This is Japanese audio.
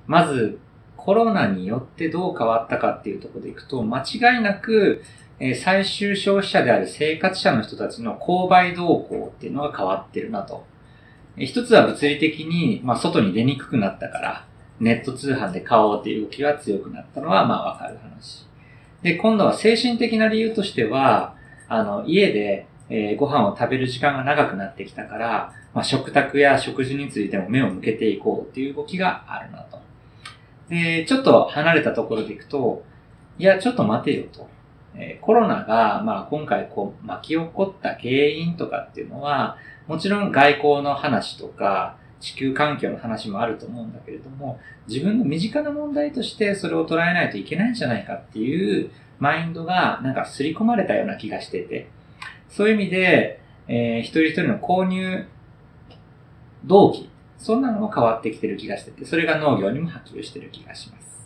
まず、コロナによってどう変わったかっていうところでいくと、間違いなく、最終消費者である生活者の人たちの購買動向っていうのが変わってるなと。一つは物理的に、外に出にくくなったから、ネット通販で買おうっていう動きが強くなったのは、わかる話。で、今度は精神的な理由としては、家で、ご飯を食べる時間が長くなってきたから、食卓や食事についても目を向けていこうっていう動きがあるなと。で、ちょっと離れたところでいくと、いや、ちょっと待てよと。コロナが、今回巻き起こった原因とかっていうのは、もちろん外交の話とか、地球環境の話もあると思うんだけれども、自分の身近な問題としてそれを捉えないといけないんじゃないかっていうマインドがなんか刷り込まれたような気がしてて、そういう意味で、一人一人の購入動機、そんなのも変わってきてる気がしてて、それが農業にも波及してる気がします。